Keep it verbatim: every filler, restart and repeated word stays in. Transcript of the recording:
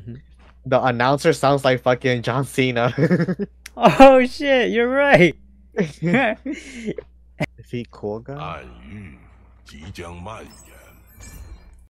The announcer sounds like fucking John Cena. Oh shit, you're right. Is he cool guy? 暗喻即将蔓延。